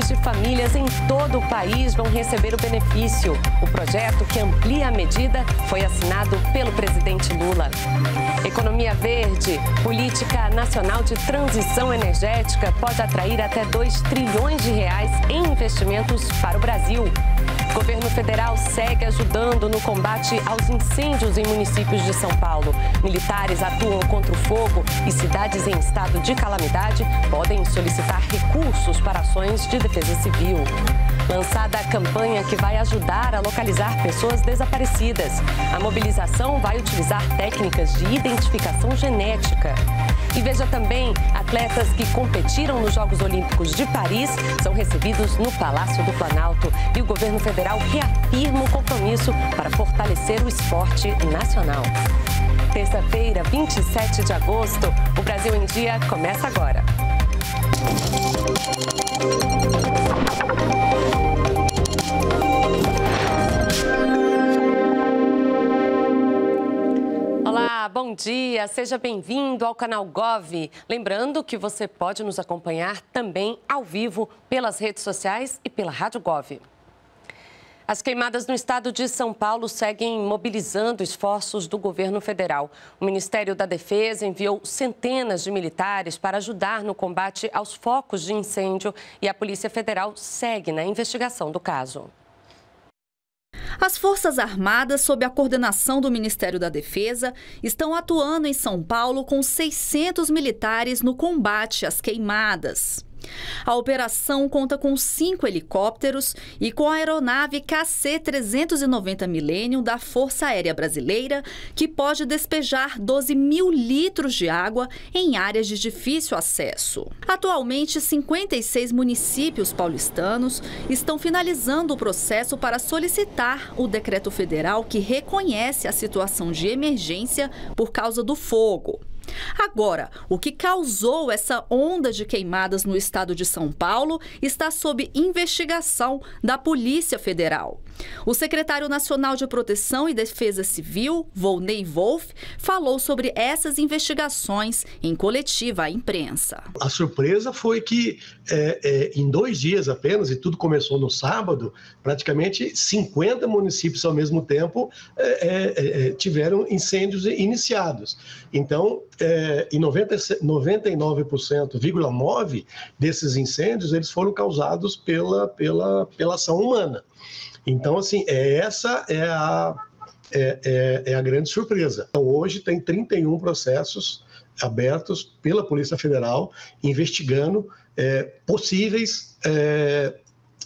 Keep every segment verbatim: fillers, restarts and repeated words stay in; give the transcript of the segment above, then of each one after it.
Milhões de famílias em todo o país vão receber o benefício. O projeto, que amplia a medida, foi assinado pelo presidente Lula. Economia verde, política nacional de transição energética pode atrair até dois trilhões de reais em investimentos para o Brasil. O governo federal segue ajudando no combate aos incêndios em municípios de São Paulo. Militares atuam contra o fogo e cidades em estado de calamidade podem solicitar recursos para ações de defesa civil. Lançada a campanha que vai ajudar a localizar pessoas desaparecidas. A mobilização vai utilizar técnicas de identificação genética. E veja também, atletas que competiram nos Jogos Olímpicos de Paris são recebidos no Palácio do Planalto. E o governo federal reafirma o compromisso para fortalecer o esporte nacional. Terça-feira, vinte e sete de agosto, o Brasil em Dia começa agora. Olá, bom dia, seja bem-vindo ao canal Gov. Lembrando que você pode nos acompanhar também ao vivo pelas redes sociais e pela Rádio Gov. As queimadas no estado de São Paulo seguem mobilizando esforços do governo federal. O Ministério da Defesa enviou centenas de militares para ajudar no combate aos focos de incêndio e a Polícia Federal segue na investigação do caso. As Forças Armadas, sob a coordenação do Ministério da Defesa, estão atuando em São Paulo com seiscentos militares no combate às queimadas. A operação conta com cinco helicópteros e com a aeronave K C trezentos e noventa Millennium da Força Aérea Brasileira, que pode despejar doze mil litros de água em áreas de difícil acesso. Atualmente, cinquenta e seis municípios paulistanos estão finalizando o processo para solicitar o decreto federal que reconhece a situação de emergência por causa do fogo. Agora, o que causou essa onda de queimadas no estado de São Paulo está sob investigação da Polícia Federal. O secretário nacional de Proteção e Defesa Civil, Volney Wolff, falou sobre essas investigações em coletiva à imprensa. A surpresa foi que é, é, em dois dias apenas, e tudo começou no sábado, praticamente cinquenta municípios ao mesmo tempo é, é, tiveram incêndios iniciados. Então, é, em noventa e nove por cento, vírgula nove desses incêndios, eles foram causados pela, pela, pela ação humana. Então, assim, essa é a, é, é, é a grande surpresa. Então, hoje tem trinta e um processos abertos pela Polícia Federal investigando é, possíveis é,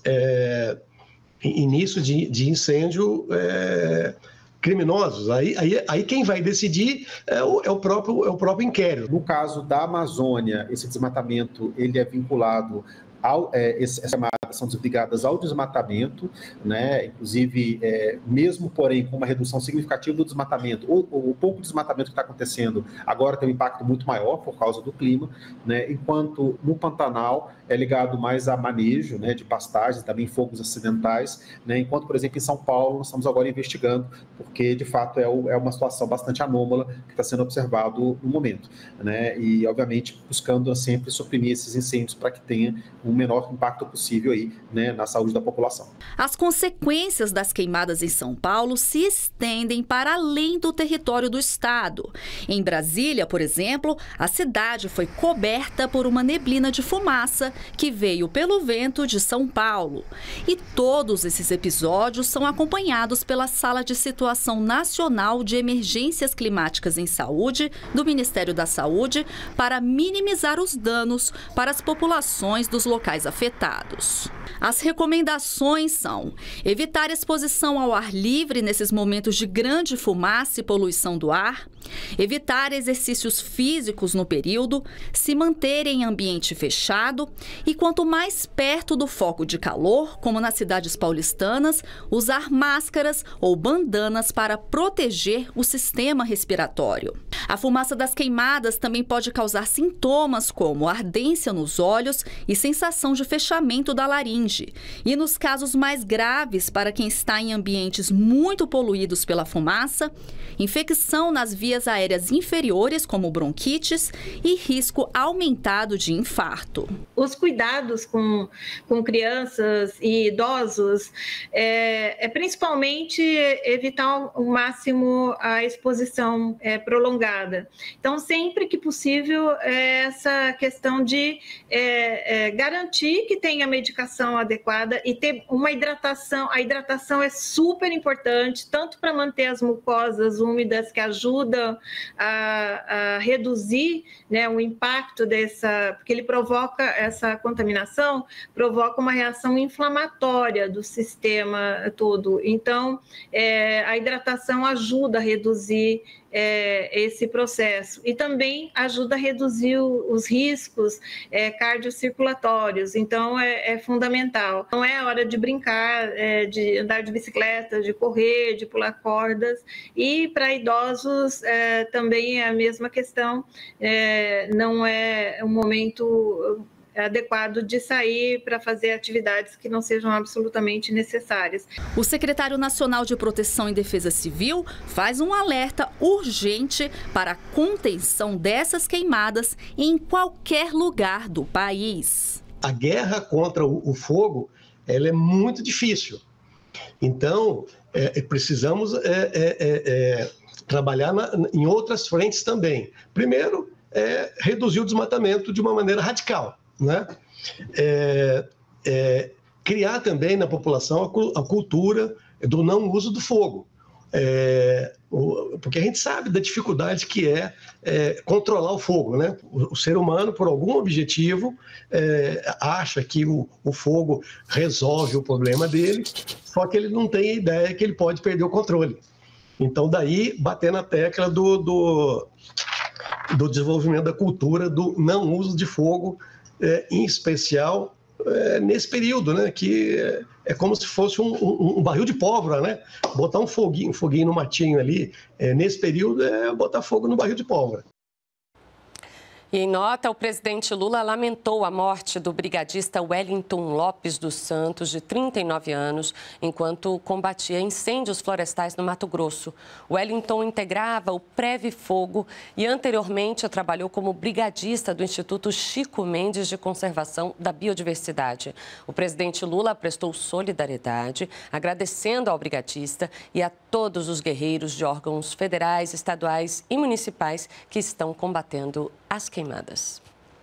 é, início de, de incêndio é, criminosos. Aí, aí, aí quem vai decidir é o, é, o próprio, é o próprio inquérito. No caso da Amazônia, esse desmatamento ele é vinculado ao, é, essas chamadas são desligadas ao desmatamento, né? Inclusive, é, mesmo porém com uma redução significativa do desmatamento, ou o pouco desmatamento que está acontecendo agora tem um impacto muito maior por causa do clima, né? Enquanto no Pantanal é ligado mais a manejo, né, de pastagens, também fogos acidentais, né? Enquanto, por exemplo, em São Paulo, nós estamos agora investigando, porque de fato é, o, é uma situação bastante anômala que está sendo observado no momento, né? E, obviamente, buscando sempre suprimir esses incêndios para que tenha o menor impacto possível aí, né, na saúde da população. As consequências das queimadas em São Paulo se estendem para além do território do estado. Em Brasília, por exemplo, a cidade foi coberta por uma neblina de fumaça que veio pelo vento de São Paulo. E todos esses episódios são acompanhados pela Sala de Situação Nacional de Emergências Climáticas em Saúde do Ministério da Saúde para minimizar os danos para as populações dos locais afetados. As recomendações são evitar exposição ao ar livre nesses momentos de grande fumaça e poluição do ar, evitar exercícios físicos no período, se manter em ambiente fechado e, quanto mais perto do foco de calor, como nas cidades paulistanas, usar máscaras ou bandanas para proteger o sistema respiratório. A fumaça das queimadas também pode causar sintomas como ardência nos olhos e sensação de fechamento da laringe. E nos casos mais graves, para quem está em ambientes muito poluídos pela fumaça, infecção nas vias vias aéreas inferiores, como bronquites, e risco aumentado de infarto. Os cuidados com, com crianças e idosos é, é principalmente evitar ao máximo a exposição é, prolongada. Então, sempre que possível, é essa questão de é, é, garantir que tenha medicação adequada e ter uma hidratação. A hidratação é super importante, tanto para manter as mucosas úmidas, que ajudam a, a reduzir, né, o impacto dessa, porque ele provoca, essa contaminação provoca uma reação inflamatória do sistema todo. Então, é, a hidratação ajuda a reduzir É, esse processo e também ajuda a reduzir o, os riscos é, cardiocirculatórios, então é, é fundamental. Não é hora de brincar, é, de andar de bicicleta, de correr, de pular cordas, e para idosos é, também é a mesma questão, é, não é um momento adequado de sair para fazer atividades que não sejam absolutamente necessárias. O secretário nacional de Proteção e Defesa Civil faz um alerta urgente para a contenção dessas queimadas em qualquer lugar do país. A guerra contra o fogo, ela é muito difícil. Então, é, precisamos é, é, é, trabalhar na, em outras frentes também. Primeiro, é reduzir o desmatamento de uma maneira radical. Né? É, é, criar também na população a, a cultura do não uso do fogo, é, o, porque a gente sabe da dificuldade que é, é controlar o fogo, né? O, o ser humano, por algum objetivo, é, acha que o, o fogo resolve o problema dele, só que ele não tem ideia que ele pode perder o controle. Então, daí, bater na tecla do, do, do desenvolvimento da cultura do não uso de fogo, É, em especial é, nesse período, né, que é, é como se fosse um, um, um barril de pólvora, né? Botar um foguinho, um foguinho no matinho ali, é, nesse período é botar fogo no barril de pólvora. E em nota, o presidente Lula lamentou a morte do brigadista Wellington Lopes dos Santos, de trinta e nove anos, enquanto combatia incêndios florestais no Mato Grosso. Wellington integrava o Preve Fogo e anteriormente trabalhou como brigadista do Instituto Chico Mendes de Conservação da Biodiversidade. O presidente Lula prestou solidariedade, agradecendo ao brigadista e a todos os guerreiros de órgãos federais, estaduais e municipais que estão combatendo as queimadas.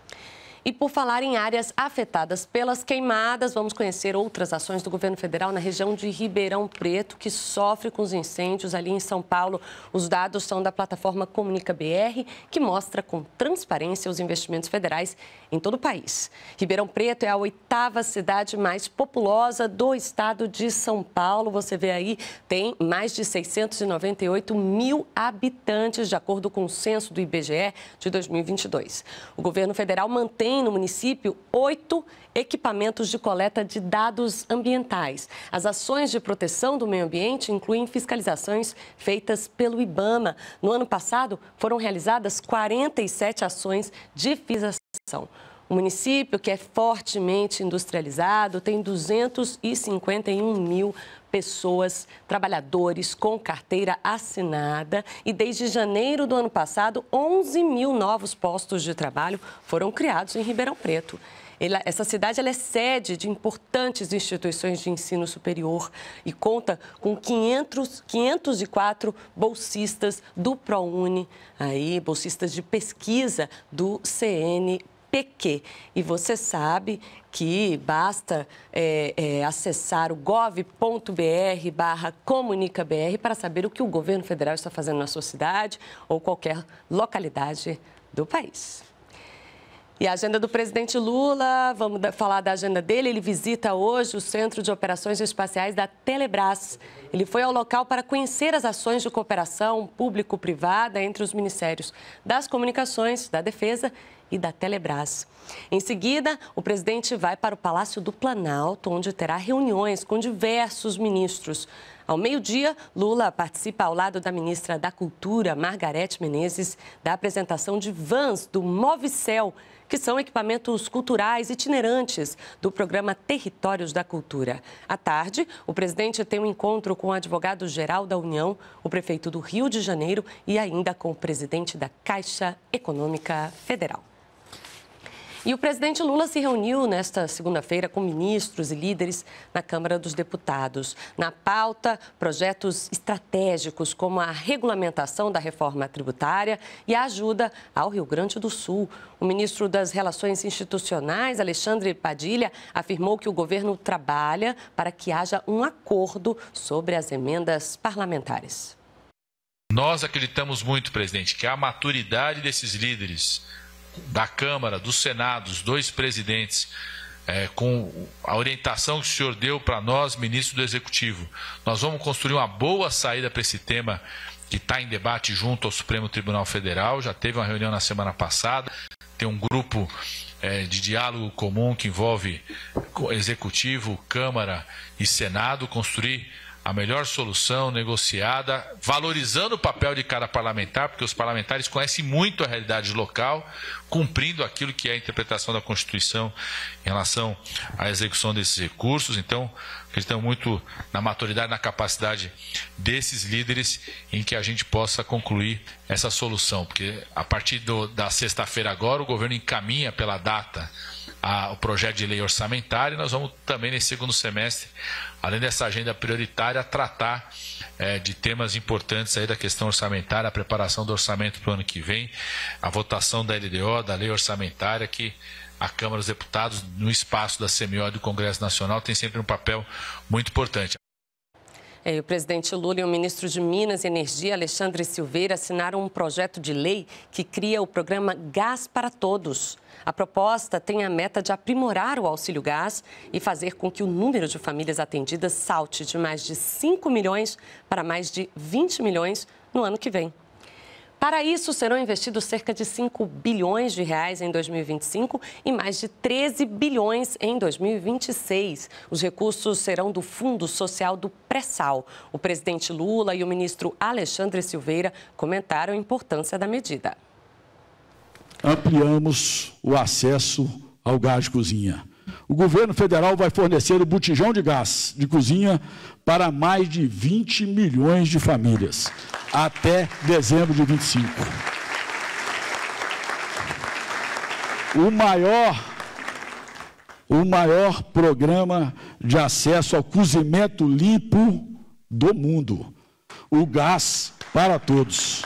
E por falar em áreas afetadas pelas queimadas, vamos conhecer outras ações do governo federal na região de Ribeirão Preto, que sofre com os incêndios ali em São Paulo. Os dados são da plataforma Comunica B R, que mostra com transparência os investimentos federais em todo o país. Ribeirão Preto é a oitava cidade mais populosa do estado de São Paulo. Você vê aí, tem mais de seiscentos e noventa e oito mil habitantes, de acordo com o censo do I B G E de dois mil e vinte e dois. O governo federal mantém no município oito equipamentos de coleta de dados ambientais. As ações de proteção do meio ambiente incluem fiscalizações feitas pelo IBAMA. No ano passado, foram realizadas quarenta e sete ações de fiscalização. O município, que é fortemente industrializado, tem duzentos e cinquenta e um mil pessoas, trabalhadores com carteira assinada, e desde janeiro do ano passado, onze mil novos postos de trabalho foram criados em Ribeirão Preto. Ela, essa cidade ela é sede de importantes instituições de ensino superior e conta com quinhentos, quinhentos e quatro bolsistas do ProUni, aí, bolsistas de pesquisa do C N P Q. E você sabe que basta é, é, acessar o gov ponto br barra comunica br para saber o que o governo federal está fazendo na sua cidade ou qualquer localidade do país. E a agenda do presidente Lula, vamos falar da agenda dele. Ele visita hoje o Centro de Operações Espaciais da Telebrás. Ele foi ao local para conhecer as ações de cooperação público-privada entre os ministérios das Comunicações, da Defesa e da Telebrás. Em seguida, o presidente vai para o Palácio do Planalto, onde terá reuniões com diversos ministros. Ao meio-dia, Lula participa ao lado da ministra da Cultura, Margarete Menezes, da apresentação de vans do Movicel, que são equipamentos culturais itinerantes do programa Territórios da Cultura. À tarde, o presidente tem um encontro com com o advogado-geral da União, o prefeito do Rio de Janeiro e ainda com o presidente da Caixa Econômica Federal. E o presidente Lula se reuniu nesta segunda-feira com ministros e líderes na Câmara dos Deputados. Na pauta, projetos estratégicos como a regulamentação da reforma tributária e a ajuda ao Rio Grande do Sul. O ministro das Relações Institucionais, Alexandre Padilha, afirmou que o governo trabalha para que haja um acordo sobre as emendas parlamentares. Nós acreditamos muito, presidente, que a maturidade desses líderes da Câmara, do Senado, os dois presidentes, é, com a orientação que o senhor deu para nós, ministro do Executivo, nós vamos construir uma boa saída para esse tema que está em debate junto ao Supremo Tribunal Federal. Já teve uma reunião na semana passada, tem um grupo é, de diálogo comum que envolve Executivo, Câmara e Senado, construir a melhor solução negociada, valorizando o papel de cada parlamentar, porque os parlamentares conhecem muito a realidade local, cumprindo aquilo que é a interpretação da Constituição em relação à execução desses recursos. Então, acreditamos muito na maturidade, na capacidade desses líderes em que a gente possa concluir essa solução, porque a partir do, da sexta-feira agora, o governo encaminha pela data a, o projeto de lei orçamentária e nós vamos também, nesse segundo semestre, além dessa agenda prioritária, tratar é, de temas importantes aí da questão orçamentária, a preparação do orçamento para o ano que vem, a votação da L D O, da lei orçamentária, que a Câmara dos Deputados, no espaço da C M O e do Congresso Nacional, tem sempre um papel muito importante. É, o presidente Lula e o ministro de Minas e Energia, Alexandre Silveira, assinaram um projeto de lei que cria o programa Gás para Todos. A proposta tem a meta de aprimorar o auxílio gás e fazer com que o número de famílias atendidas salte de mais de cinco milhões para mais de vinte milhões no ano que vem. Para isso, serão investidos cerca de cinco bilhões de reais em dois mil e vinte e cinco e mais de treze bilhões em dois mil e vinte e seis. Os recursos serão do Fundo Social do Pré-Sal. O presidente Lula e o ministro Alexandre Silveira comentaram a importância da medida. Ampliamos o acesso ao gás de cozinha. O governo federal vai fornecer o botijão de gás de cozinha para mais de vinte milhões de famílias, até dezembro de vinte e cinco. O maior, o maior programa de acesso ao cozimento limpo do mundo. O Gás para Todos.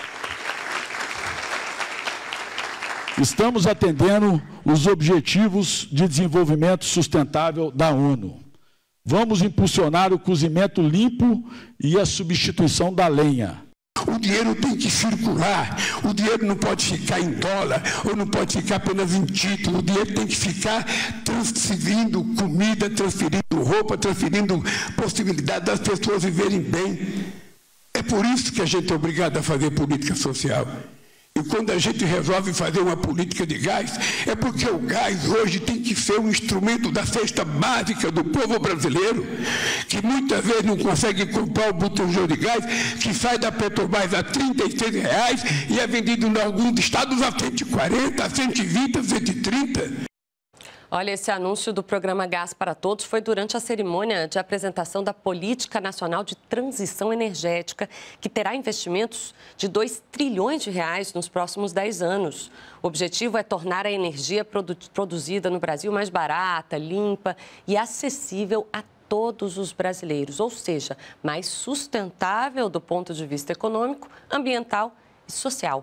Estamos atendendo os Objetivos de Desenvolvimento Sustentável da ONU. Vamos impulsionar o cozimento limpo e a substituição da lenha. O dinheiro tem que circular, o dinheiro não pode ficar em dólar, ou não pode ficar apenas em título, o dinheiro tem que ficar transferindo comida, transferindo roupa, transferindo possibilidade das pessoas viverem bem. É por isso que a gente é obrigado a fazer política social. E quando a gente resolve fazer uma política de gás, é porque o gás hoje tem que ser um instrumento da cesta básica do povo brasileiro, que muitas vezes não consegue comprar o botijão de gás, que sai da Petrobras a trinta e seis reais e é vendido em alguns estados a cento e quarenta, a cento e vinte, a cento e trinta. Olha, esse anúncio do programa Gás para Todos foi durante a cerimônia de apresentação da Política Nacional de Transição Energética, que terá investimentos de dois trilhões de reais nos próximos dez anos. O objetivo é tornar a energia produ- produzida no Brasil mais barata, limpa e acessível a todos os brasileiros, ou seja, mais sustentável do ponto de vista econômico, ambiental e social.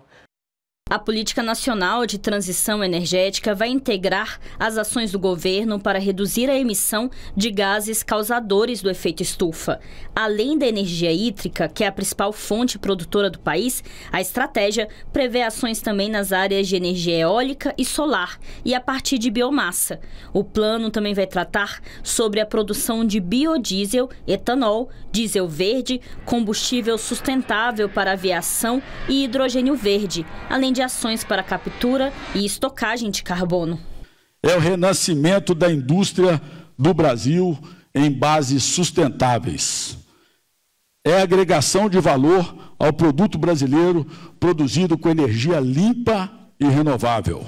A Política Nacional de Transição Energética vai integrar as ações do governo para reduzir a emissão de gases causadores do efeito estufa. Além da energia hídrica, que é a principal fonte produtora do país, a estratégia prevê ações também nas áreas de energia eólica e solar e a partir de biomassa. O plano também vai tratar sobre a produção de biodiesel, etanol, diesel verde, combustível sustentável para aviação e hidrogênio verde, além de de ações para captura e estocagem de carbono. É o renascimento da indústria do Brasil em bases sustentáveis. É a agregação de valor ao produto brasileiro produzido com energia limpa e renovável.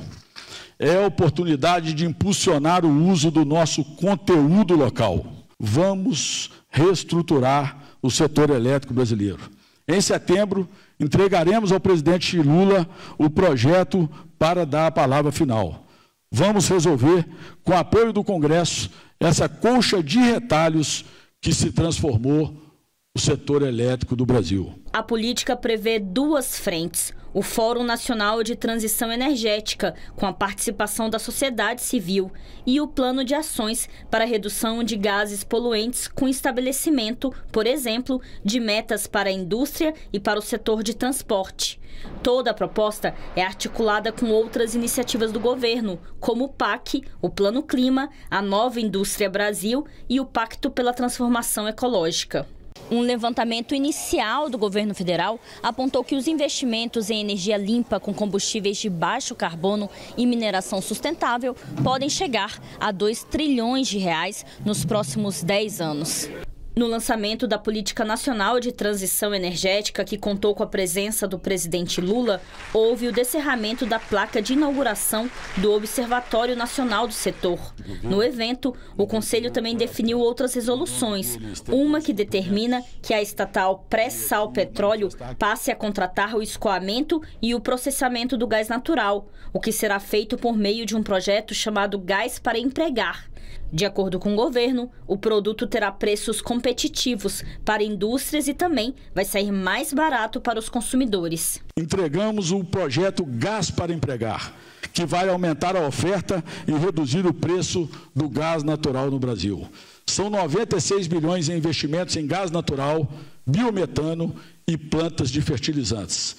É a oportunidade de impulsionar o uso do nosso conteúdo local. Vamos reestruturar o setor elétrico brasileiro. Em setembro, entregaremos ao presidente Lula o projeto para dar a palavra final. Vamos resolver, com o apoio do Congresso, essa colcha de retalhos que se transformou o setor elétrico do Brasil. A política prevê duas frentes. O Fórum Nacional de Transição Energética, com a participação da sociedade civil, e o Plano de Ações para a Redução de Gases Poluentes, com estabelecimento, por exemplo, de metas para a indústria e para o setor de transporte. Toda a proposta é articulada com outras iniciativas do governo, como o P A C, o Plano Clima, a Nova Indústria Brasil e o Pacto pela Transformação Ecológica. Um levantamento inicial do governo federal apontou que os investimentos em energia limpa com combustíveis de baixo carbono e mineração sustentável podem chegar a dois trilhões de reais nos próximos dez anos. No lançamento da Política Nacional de Transição Energética, que contou com a presença do presidente Lula, houve o descerramento da placa de inauguração do Observatório Nacional do Setor. No evento, o Conselho também definiu outras resoluções, uma que determina que a estatal Pré-Sal Petróleo passe a contratar o escoamento e o processamento do gás natural, o que será feito por meio de um projeto chamado Gás para Empregar. De acordo com o governo, o produto terá preços competitivos para indústrias e também vai sair mais barato para os consumidores. Entregamos o projeto Gás para Empregar, que vai aumentar a oferta e reduzir o preço do gás natural no Brasil. São noventa e seis bilhões em investimentos em gás natural, biometano e plantas de fertilizantes.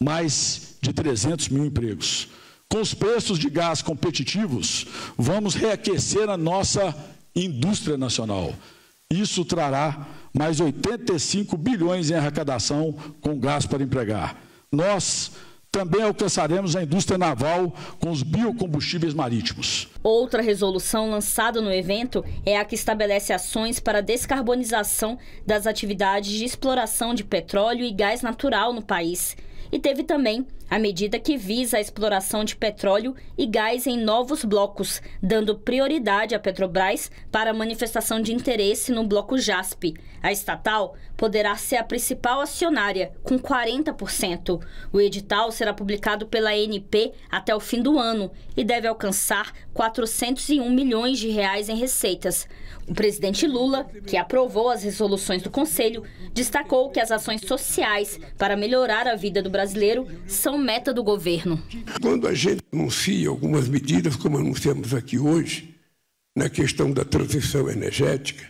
Mais de trezentos mil empregos. Com os preços de gás competitivos, vamos reaquecer a nossa indústria nacional. Isso trará mais oitenta e cinco bilhões em arrecadação com gás para empregar. Nós também alcançaremos a indústria naval com os biocombustíveis marítimos. Outra resolução lançada no evento é a que estabelece ações para a descarbonização das atividades de exploração de petróleo e gás natural no país. E teve também a medida que visa a exploração de petróleo e gás em novos blocos, dando prioridade à Petrobras para a manifestação de interesse no bloco JASP. A estatal poderá ser a principal acionária, com quarenta por cento. O edital será publicado pela A N P até o fim do ano e deve alcançar quatrocentos e um milhões de reais em receitas. O presidente Lula, que aprovou as resoluções do Conselho, destacou que as ações sociais para melhorar a vida do brasileiro são meta do governo. Quando a gente anuncia algumas medidas, como anunciamos aqui hoje, na questão da transição energética,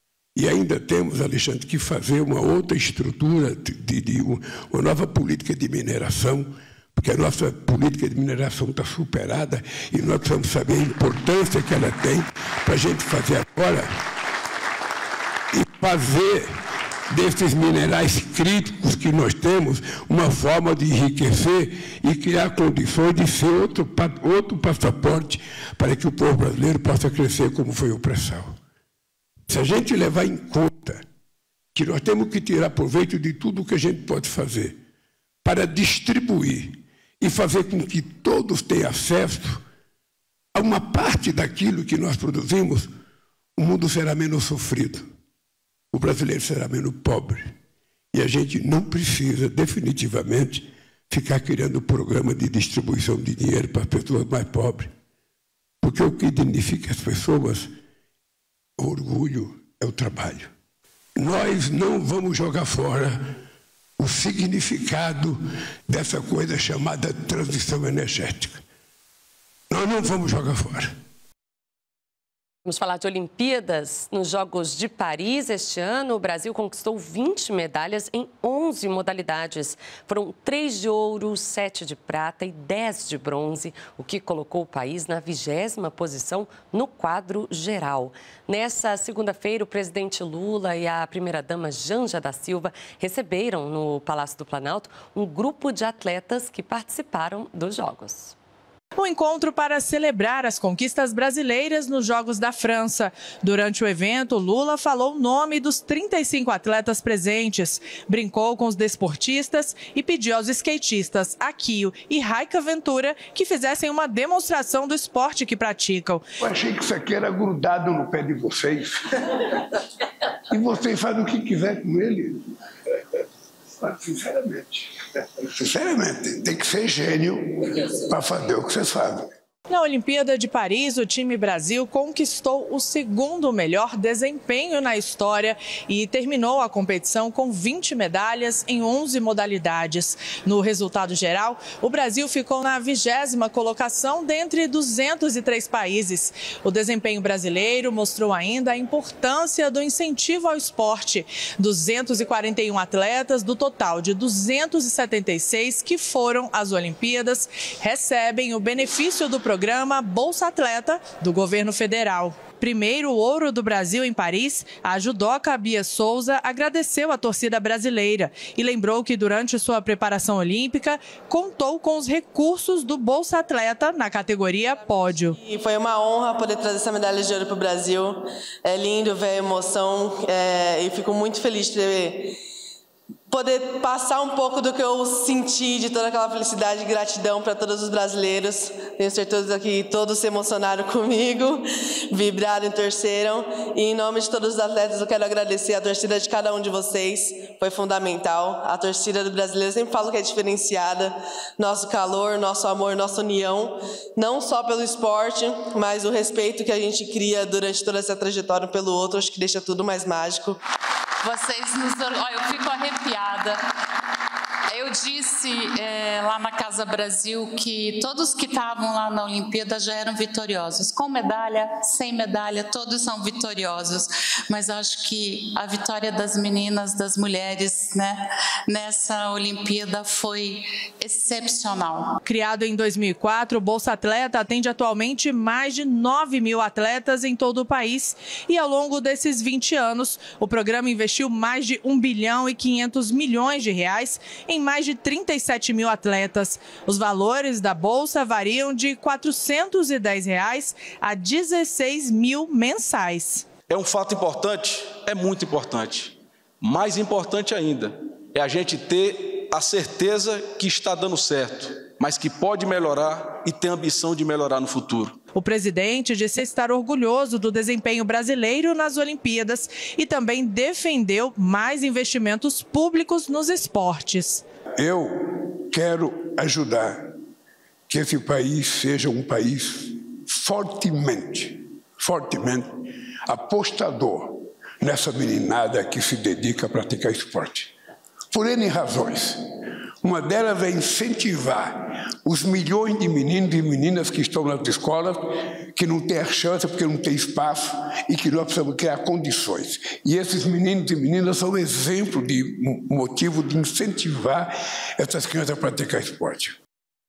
e ainda temos, Alexandre, que fazer uma outra estrutura, de, de, de uma nova política de mineração, porque a nossa política de mineração está superada e nós precisamos saber a importância que ela tem para a gente fazer agora e fazer desses minerais críticos que nós temos uma forma de enriquecer e criar condições de ser outro, outro passaporte para que o povo brasileiro possa crescer como foi o pré-sal. Se a gente levar em conta que nós temos que tirar proveito de tudo o que a gente pode fazer para distribuir e fazer com que todos tenham acesso a uma parte daquilo que nós produzimos, o mundo será menos sofrido, o brasileiro será menos pobre. E a gente não precisa, definitivamente, ficar criando programa de distribuição de dinheiro para as pessoas mais pobres. Porque o que identifica as pessoas, o orgulho, é o trabalho. Nós não vamos jogar fora o significado dessa coisa chamada transição energética. Nós não vamos jogar fora. Vamos falar de Olimpíadas. Nos Jogos de Paris, este ano, o Brasil conquistou vinte medalhas em onze modalidades. Foram três de ouro, sete de prata e dez de bronze, o que colocou o país na vigésima posição no quadro geral. Nessa segunda-feira, o presidente Lula e a primeira-dama Janja da Silva receberam no Palácio do Planalto um grupo de atletas que participaram dos Jogos. O um encontro para celebrar as conquistas brasileiras nos Jogos da França. Durante o evento, Lula falou o nome dos trinta e cinco atletas presentes, brincou com os desportistas e pediu aos skatistas Akio e Raika Ventura que fizessem uma demonstração do esporte que praticam. Eu achei que isso aqui era grudado no pé de vocês. E vocês fazem o que quiser com ele. Sinceramente. Sinceramente, tem que ser gênio para fazer o que vocês fazem. Na Olimpíada de Paris, o time Brasil conquistou o segundo melhor desempenho na história e terminou a competição com vinte medalhas em onze modalidades. No resultado geral, o Brasil ficou na vigésima colocação dentre duzentos e três países. O desempenho brasileiro mostrou ainda a importância do incentivo ao esporte. duzentos e quarenta e um atletas do total de duzentos e setenta e seis que foram às Olimpíadas recebem o benefício do programa Programa Bolsa Atleta do governo federal. Primeiro ouro do Brasil em Paris, a judoca Bia Souza agradeceu a torcida brasileira e lembrou que durante sua preparação olímpica contou com os recursos do Bolsa Atleta na categoria pódio. E foi uma honra poder trazer essa medalha de ouro para o Brasil. É lindo ver a emoção é, e fico muito feliz de ter poder passar um pouco do que eu senti, de toda aquela felicidade e gratidão para todos os brasileiros. Tenho certeza que todos se emocionaram comigo, vibraram e torceram. E em nome de todos os atletas, eu quero agradecer a torcida de cada um de vocês. Foi fundamental. A torcida do brasileiro, eu sempre falo que é diferenciada. Nosso calor, nosso amor, nossa união, não só pelo esporte, mas o respeito que a gente cria durante toda essa trajetória pelo outro, acho que deixa tudo mais mágico. Vocês nos... Olha, eu fico arrepiada. Eu disse é, lá na Casa Brasil que todos que estavam lá na Olimpíada já eram vitoriosos. Com medalha, sem medalha, todos são vitoriosos. Mas acho que a vitória das meninas, das mulheres, né, nessa Olimpíada foi excepcional. Criado em dois mil e quatro, o Bolsa Atleta atende atualmente mais de nove mil atletas em todo o país. E ao longo desses vinte anos, o programa investiu mais de um bilhão e quinhentos milhões de reais em mais de trinta e sete mil atletas. Os valores da bolsa variam de quatrocentos e dez reais a dezesseis mil mensais. É um fato importante? É muito importante. Mais importante ainda é a gente ter a certeza que está dando certo, mas que pode melhorar e tem a ambição de melhorar no futuro. O presidente disse estar orgulhoso do desempenho brasileiro nas Olimpíadas e também defendeu mais investimentos públicos nos esportes. Eu quero ajudar que esse país seja um país fortemente, fortemente apostador nessa meninada que se dedica a praticar esporte. Por N razões. Uma delas é incentivar os milhões de meninos e meninas que estão nas escolas, que não têm a chance porque não tem espaço e que nós precisamos criar condições. E esses meninos e meninas são exemplo de motivo de incentivar essas crianças a praticar esporte.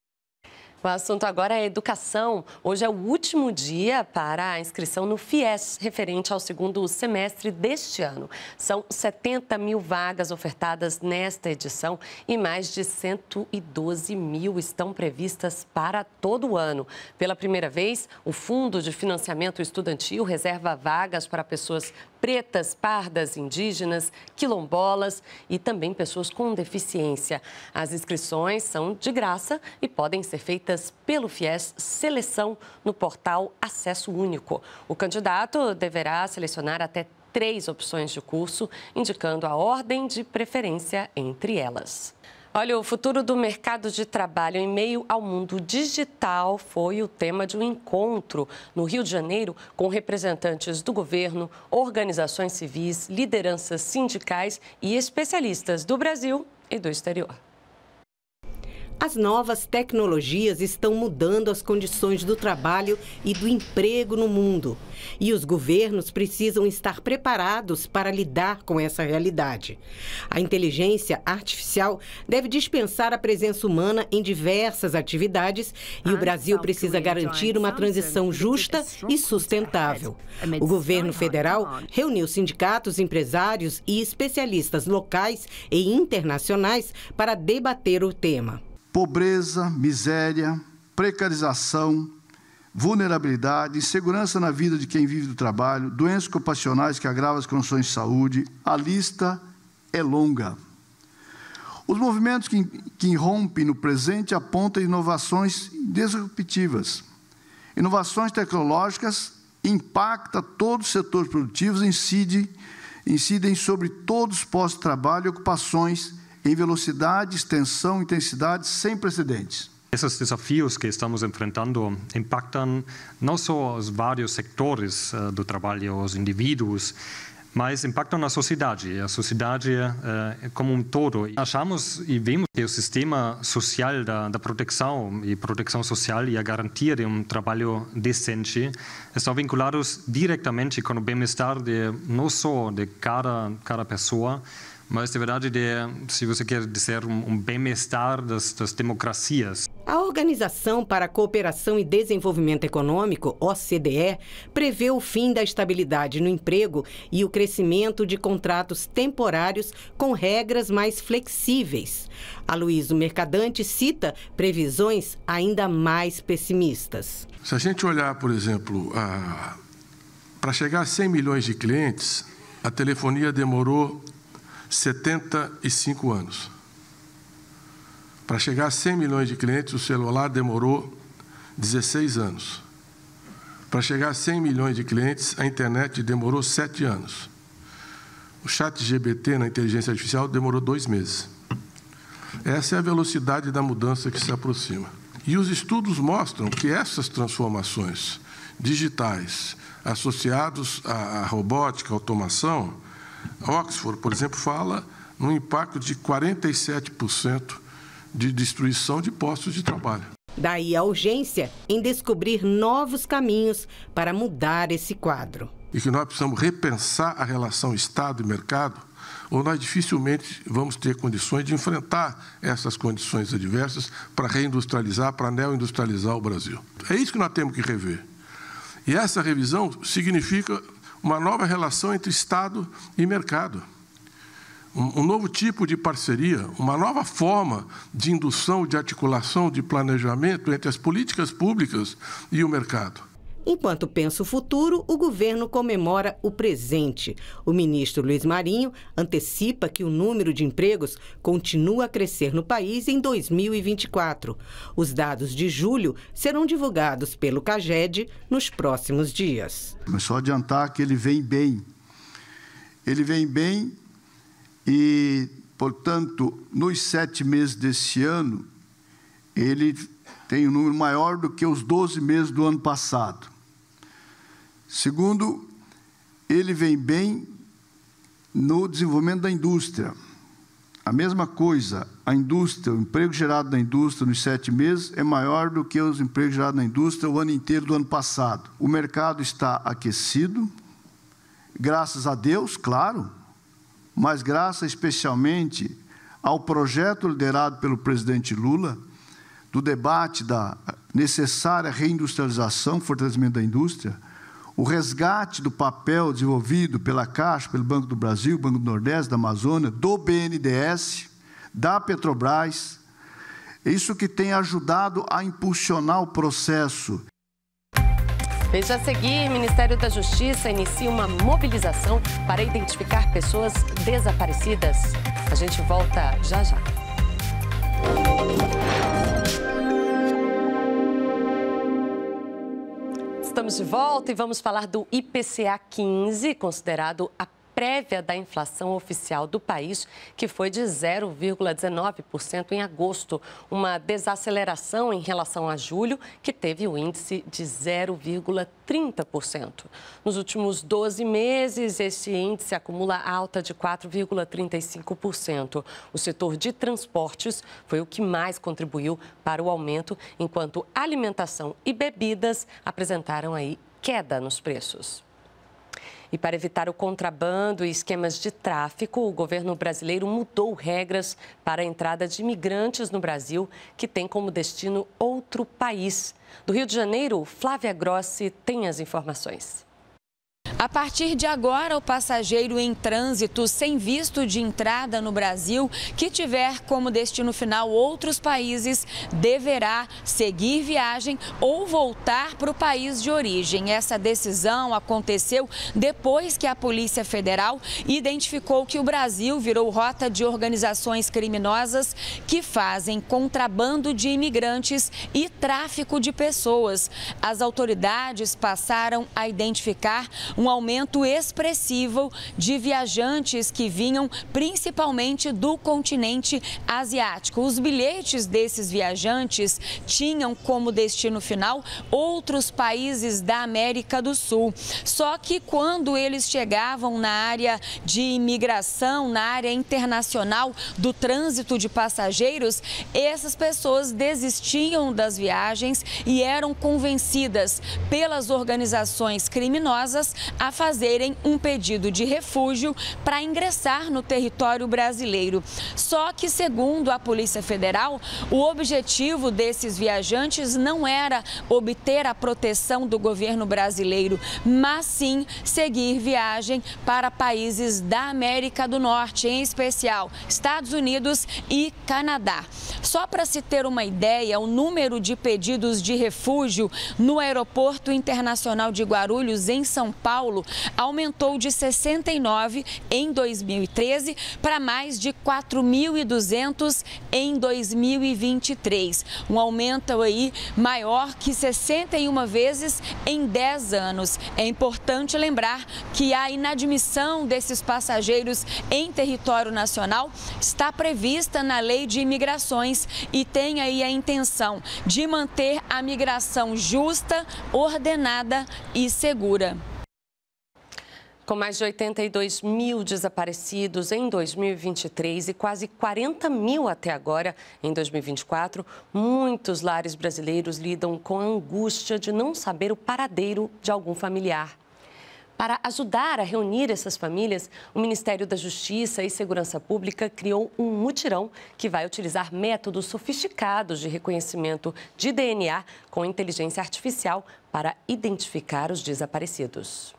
O assunto agora é educação. Hoje é o último dia para a inscrição no FIES, referente ao segundo semestre deste ano. São setenta mil vagas ofertadas nesta edição e mais de cento e doze mil estão previstas para todo o ano. Pela primeira vez, o Fundo de Financiamento Estudantil reserva vagas para pessoas pretas, pardas, indígenas, quilombolas e também pessoas com deficiência. As inscrições são de graça e podem ser feitas pelo FIES Seleção no portal Acesso Único. O candidato deverá selecionar até três opções de curso, indicando a ordem de preferência entre elas. Olha, o futuro do mercado de trabalho em meio ao mundo digital foi o tema de um encontro no Rio de Janeiro com representantes do governo, organizações civis, lideranças sindicais e especialistas do Brasil e do exterior. As novas tecnologias estão mudando as condições do trabalho e do emprego no mundo. E os governos precisam estar preparados para lidar com essa realidade. A inteligência artificial deve dispensar a presença humana em diversas atividades e o Brasil precisa garantir uma transição justa e sustentável. O governo federal reuniu sindicatos, empresários e especialistas locais e internacionais para debater o tema. Pobreza, miséria, precarização, vulnerabilidade, insegurança na vida de quem vive do trabalho, doenças ocupacionais que agravam as condições de saúde. A lista é longa. Os movimentos que, que irrompem no presente apontam inovações disruptivas. Inovações tecnológicas impactam todos os setores produtivos e incidem, incidem sobre todos os postos de trabalho e ocupações em velocidade, extensão e intensidade sem precedentes. Esses desafios que estamos enfrentando impactam não só os vários sectores uh, do trabalho, os indivíduos, mas impactam a sociedade, a sociedade uh, como um todo. Achamos e vemos que o sistema social da, da proteção e proteção social e a garantia de um trabalho decente estão vinculados diretamente com o bem-estar de não só de cada, cada pessoa, mas, de verdade, de, se você quer dizer, um, um bem-estar das, das democracias. A Organização para a Cooperação e Desenvolvimento Econômico, O C D E, prevê o fim da estabilidade no emprego e o crescimento de contratos temporários com regras mais flexíveis. Aloysio Mercadante cita previsões ainda mais pessimistas. Se a gente olhar, por exemplo, para chegar a cem milhões de clientes, a telefonia demorou setenta e cinco anos. Para chegar a cem milhões de clientes, o celular demorou dezesseis anos. Para chegar a cem milhões de clientes, a internet demorou sete anos. O chat G P T na inteligência artificial demorou dois meses. Essa é a velocidade da mudança que se aproxima. E os estudos mostram que essas transformações digitais, associados à robótica, à automação, Oxford, por exemplo, fala num impacto de quarenta e sete por cento de destruição de postos de trabalho. Daí a urgência em descobrir novos caminhos para mudar esse quadro. E que nós precisamos repensar a relação Estado e mercado, ou nós dificilmente vamos ter condições de enfrentar essas condições adversas para reindustrializar, para neoindustrializar o Brasil. É isso que nós temos que rever. E essa revisão significa uma nova relação entre Estado e mercado. Um, um novo tipo de parceria, uma nova forma de indução, de articulação, de planejamento entre as políticas públicas e o mercado. Enquanto pensa o futuro, o governo comemora o presente. O ministro Luiz Marinho antecipa que o número de empregos continua a crescer no país em dois mil e vinte e quatro. Os dados de julho serão divulgados pelo CAGED nos próximos dias. Mas só adiantar que ele vem bem. Ele vem bem e, portanto, nos sete meses desse ano, ele tem um número maior do que os doze meses do ano passado. Segundo, ele vem bem no desenvolvimento da indústria. A mesma coisa, a indústria, o emprego gerado na indústria nos sete meses é maior do que os empregos gerados na indústria o ano inteiro do ano passado. O mercado está aquecido, graças a Deus, claro, mas graças especialmente ao projeto liderado pelo presidente Lula, do debate da necessária reindustrialização, fortalecimento da indústria, o resgate do papel desenvolvido pela Caixa, pelo Banco do Brasil, Banco do Nordeste, da Amazônia, do B N D E S, da Petrobras, isso que tem ajudado a impulsionar o processo. Veja a seguir, o Ministério da Justiça inicia uma mobilização para identificar pessoas desaparecidas. A gente volta já já. Estamos de volta e vamos falar do I P C A quinze, considerado a prévia da inflação oficial do país, que foi de zero vírgula dezenove por cento em agosto, uma desaceleração em relação a julho, que teve o índice de zero vírgula trinta por cento. Nos últimos doze meses, esse índice acumula alta de quatro vírgula trinta e cinco por cento. O setor de transportes foi o que mais contribuiu para o aumento, enquanto alimentação e bebidas apresentaram aí queda nos preços. E para evitar o contrabando e esquemas de tráfico, o governo brasileiro mudou regras para a entrada de imigrantes no Brasil que tem como destino outro país. Do Rio de Janeiro, Flávia Grossi tem as informações. A partir de agora, o passageiro em trânsito sem visto de entrada no Brasil, que tiver como destino final outros países, deverá seguir viagem ou voltar para o país de origem. Essa decisão aconteceu depois que a Polícia Federal identificou que o Brasil virou rota de organizações criminosas que fazem contrabando de imigrantes e tráfico de pessoas. As autoridades passaram a identificar um aumento expressivo de viajantes que vinham principalmente do continente asiático. Os bilhetes desses viajantes tinham como destino final outros países da América do Sul. Só que quando eles chegavam na área de imigração, na área internacional do trânsito de passageiros, essas pessoas desistiam das viagens e eram convencidas pelas organizações criminosas a fazerem um pedido de refúgio para ingressar no território brasileiro. Só que, segundo a Polícia Federal, o objetivo desses viajantes não era obter a proteção do governo brasileiro, mas sim seguir viagem para países da América do Norte, em especial Estados Unidos e Canadá. Só para se ter uma ideia, o número de pedidos de refúgio no Aeroporto Internacional de Guarulhos, em São Paulo, aumentou de sessenta e nove em dois mil e treze para mais de quatro mil e duzentos em dois mil e vinte e três. Um aumento aí maior que sessenta e uma vezes em dez anos. É importante lembrar que a inadmissão desses passageiros em território nacional está prevista na Lei de Imigrações e tem aí a intenção de manter a migração justa, ordenada e segura. Com mais de oitenta e dois mil desaparecidos em dois mil e vinte e três e quase quarenta mil até agora em dois mil e vinte e quatro, muitos lares brasileiros lidam com a angústia de não saber o paradeiro de algum familiar. Para ajudar a reunir essas famílias, o Ministério da Justiça e Segurança Pública criou um mutirão que vai utilizar métodos sofisticados de reconhecimento de D N A com inteligência artificial para identificar os desaparecidos.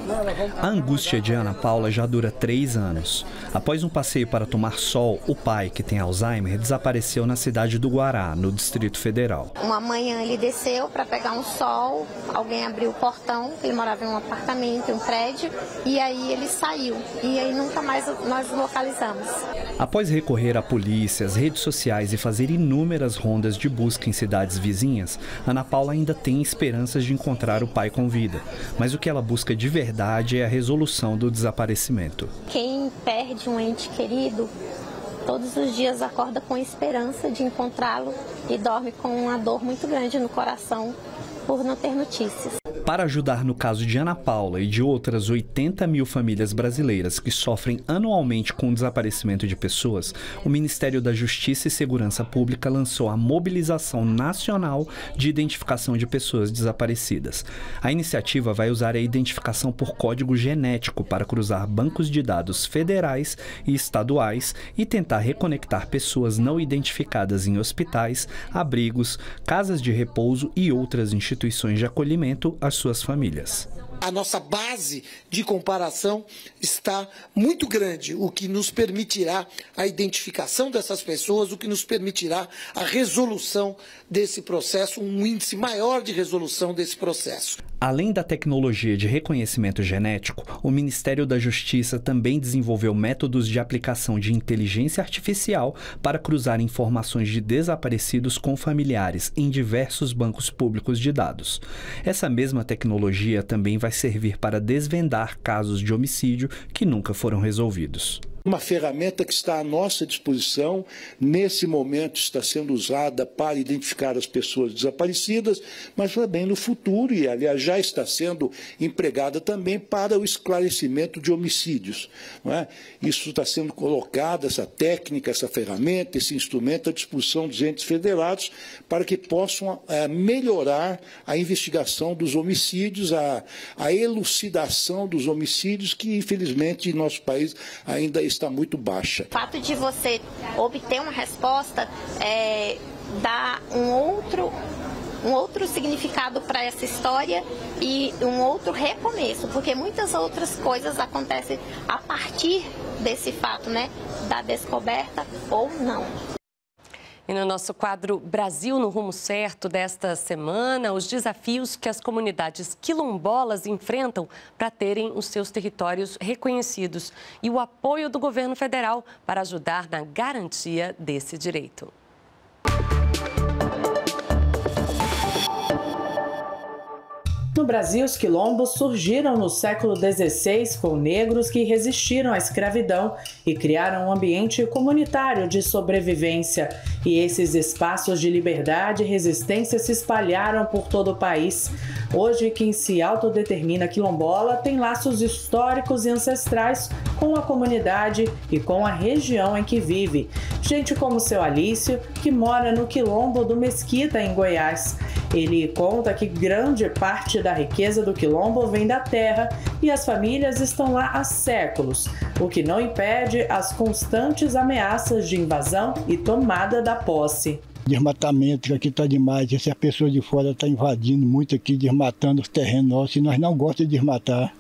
A angústia de Ana Paula já dura três anos. Após um passeio para tomar sol, o pai, que tem Alzheimer, desapareceu na cidade do Guará, no Distrito Federal. Uma manhã ele desceu para pegar um sol, alguém abriu o portão, ele morava em um apartamento, em um prédio, e aí ele saiu. E aí nunca mais nós localizamos. Após recorrer à polícia, às redes sociais e fazer inúmeras rondas de busca em cidades vizinhas, Ana Paula ainda tem esperanças de encontrar o pai com vida. Mas o que ela busca de verdade é a resolução do desaparecimento. Quem perde um ente querido, todos os dias acorda com esperança de encontrá-lo e dorme com uma dor muito grande no coração por não ter notícias. Para ajudar no caso de Ana Paula e de outras oitenta mil famílias brasileiras que sofrem anualmente com o desaparecimento de pessoas, o Ministério da Justiça e Segurança Pública lançou a Mobilização Nacional de Identificação de Pessoas Desaparecidas. A iniciativa vai usar a identificação por código genético para cruzar bancos de dados federais e estaduais e tentar reconectar pessoas não identificadas em hospitais, abrigos, casas de repouso e outras instituições de acolhimento às suas famílias. A nossa base de comparação está muito grande, o que nos permitirá a identificação dessas pessoas, o que nos permitirá a resolução desse processo, um índice maior de resolução desse processo. Além da tecnologia de reconhecimento genético, o Ministério da Justiça também desenvolveu métodos de aplicação de inteligência artificial para cruzar informações de desaparecidos com familiares em diversos bancos públicos de dados. Essa mesma tecnologia também vai servir para desvendar casos de homicídio que nunca foram resolvidos. Uma ferramenta que está à nossa disposição, nesse momento está sendo usada para identificar as pessoas desaparecidas, mas também no futuro, e aliás já está sendo empregada também para o esclarecimento de homicídios. Não é? Isso está sendo colocado, essa técnica, essa ferramenta, esse instrumento à disposição dos entes federados para que possam é, melhorar a investigação dos homicídios, a, a elucidação dos homicídios que, infelizmente, em nosso país ainda está muito baixa. O fato de você obter uma resposta é, dá um outro um outro significado para essa história e um outro recomeço, porque muitas outras coisas acontecem a partir desse fato, né, da descoberta ou não. E no nosso quadro Brasil no Rumo Certo desta semana, os desafios que as comunidades quilombolas enfrentam para terem os seus territórios reconhecidos e o apoio do governo federal para ajudar na garantia desse direito. No Brasil, os quilombos surgiram no século dezesseis com negros que resistiram à escravidão e criaram um ambiente comunitário de sobrevivência. E esses espaços de liberdade e resistência se espalharam por todo o país. Hoje, quem se autodetermina quilombola tem laços históricos e ancestrais com a comunidade e com a região em que vive. Gente como o seu Alício, que mora no quilombo do Mesquita, em Goiás. Ele conta que grande parte da riqueza do quilombo vem da terra e as famílias estão lá há séculos, o que não impede as constantes ameaças de invasão e tomada da posse. Desmatamento, que aqui está demais, se a pessoa de fora está invadindo muito aqui, desmatando os terrenos nossos, e nós não gostamos de desmatar.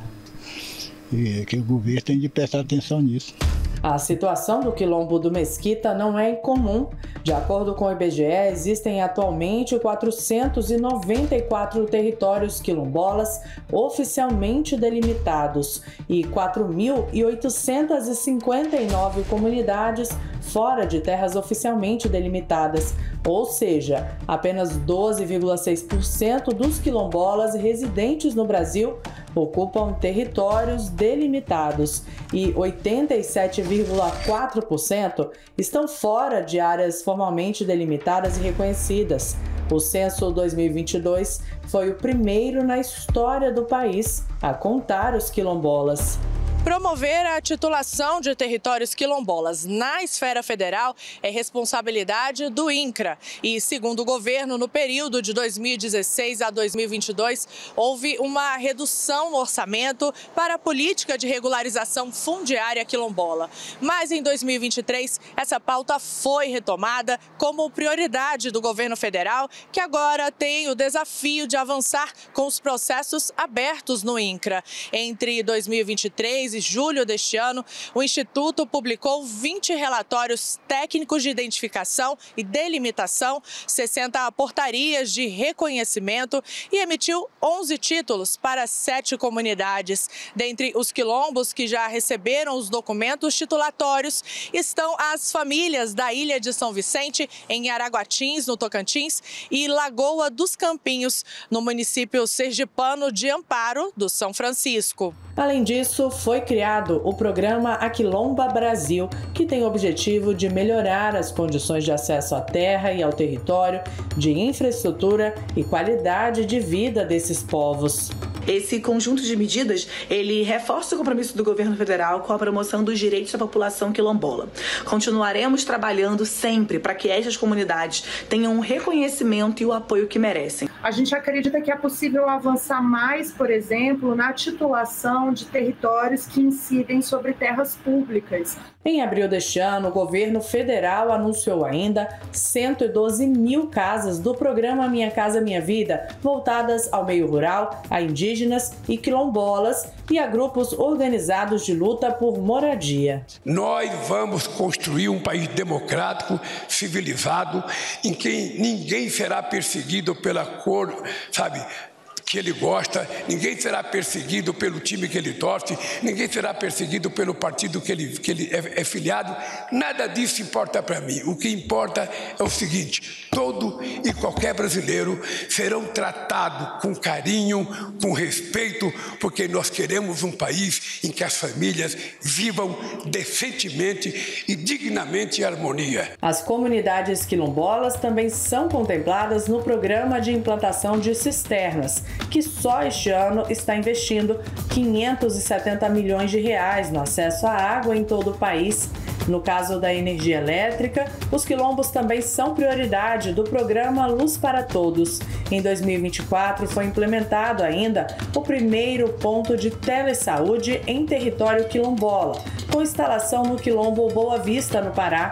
E que o governo tem de prestar atenção nisso. A situação do quilombo do Mesquita não é incomum. De acordo com o I B G E, existem atualmente quatrocentos e noventa e quatro territórios quilombolas oficialmente delimitados e quatro mil oitocentas e cinquenta e nove comunidades fora de terras oficialmente delimitadas, ou seja, apenas doze vírgula seis por cento dos quilombolas residentes no Brasil ocupam territórios delimitados e oitenta e sete vírgula quatro por cento estão fora de áreas formalmente delimitadas e reconhecidas. O censo dois mil e vinte e dois foi o primeiro na história do país a contar os quilombolas. Promover a titulação de territórios quilombolas na esfera federal é responsabilidade do INCRA. E, segundo o governo, no período de dois mil e dezesseis a dois mil e vinte e dois, houve uma redução no orçamento para a política de regularização fundiária quilombola. Mas, em dois mil e vinte e três, essa pauta foi retomada como prioridade do governo federal, que agora tem o desafio de avançar com os processos abertos no INCRA. Entre dois mil e vinte e três e julho deste ano, o Instituto publicou vinte relatórios técnicos de identificação e delimitação, sessenta portarias de reconhecimento e emitiu onze títulos para sete comunidades. Dentre os quilombos que já receberam os documentos titulatórios estão as famílias da Ilha de São Vicente, em Araguatins, no Tocantins, e Lagoa dos Campinhos, no município sergipano de Amparo, do São Francisco. Além disso, foi criado o programa Aquilomba Brasil, que tem o objetivo de melhorar as condições de acesso à terra e ao território, de infraestrutura e qualidade de vida desses povos. Esse conjunto de medidas, ele reforça o compromisso do governo federal com a promoção dos direitos da população quilombola. Continuaremos trabalhando sempre para que estas comunidades tenham o reconhecimento e o apoio que merecem. A gente acredita que é possível avançar mais, por exemplo, na titulação de territórios que incidem sobre terras públicas. Em abril deste ano, o governo federal anunciou ainda cento e doze mil casas do programa Minha Casa Minha Vida, voltadas ao meio rural, a indígenas e quilombolas e a grupos organizados de luta por moradia. Nós vamos construir um país democrático, civilizado, em que ninguém será perseguido pela cor, sabe, que ele gosta, ninguém será perseguido pelo time que ele torce, ninguém será perseguido pelo partido que ele, que ele é, é filiado. Nada disso importa para mim. O que importa é o seguinte: todo e qualquer brasileiro serão tratados com carinho, com respeito, porque nós queremos um país em que as famílias vivam decentemente e dignamente em harmonia. As comunidades quilombolas também são contempladas no programa de implantação de cisternas, que só este ano está investindo quinhentos e setenta milhões de reais no acesso à água em todo o país. No caso da energia elétrica, os quilombos também são prioridade do programa Luz para Todos. Em dois mil e vinte e quatro foi implementado ainda o primeiro ponto de telesaúde em território quilombola, com instalação no quilombo Boa Vista, no Pará.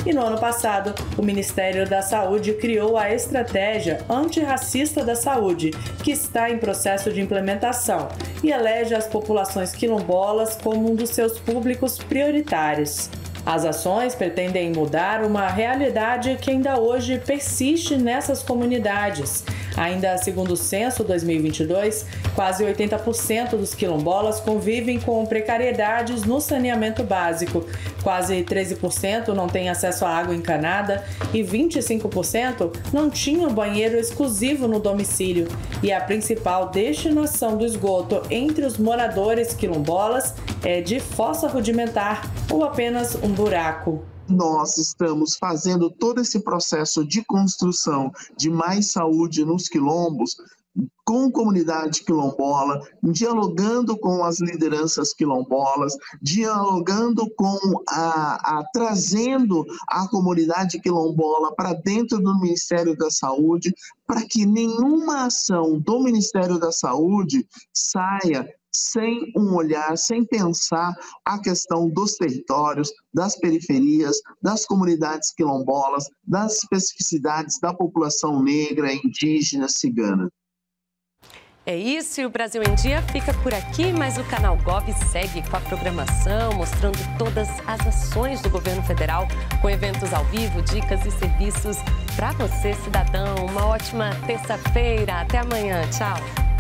E no ano passado, o Ministério da Saúde criou a Estratégia Antirracista da Saúde, que está em processo de implementação, e elege as populações quilombolas como um dos seus públicos prioritários. As ações pretendem mudar uma realidade que ainda hoje persiste nessas comunidades. Ainda segundo o censo dois mil e vinte e dois, quase oitenta por cento dos quilombolas convivem com precariedades no saneamento básico, quase treze por cento não têm acesso à água encanada e vinte e cinco por cento não tinham banheiro exclusivo no domicílio. E a principal destinação do esgoto entre os moradores quilombolas é de fossa rudimentar ou apenas um buraco. Nós estamos fazendo todo esse processo de construção de mais saúde nos quilombos, com comunidade quilombola, dialogando com as lideranças quilombolas, dialogando com a, a trazendo a comunidade quilombola para dentro do Ministério da Saúde, para que nenhuma ação do Ministério da Saúde saia sem um olhar, sem pensar a questão dos territórios, das periferias, das comunidades quilombolas, das especificidades da população negra, indígena, cigana. É isso, e o Brasil em Dia fica por aqui, mas o canal Gov segue com a programação, mostrando todas as ações do governo federal, com eventos ao vivo, dicas e serviços para você, cidadão. Uma ótima terça-feira. Até amanhã. Tchau.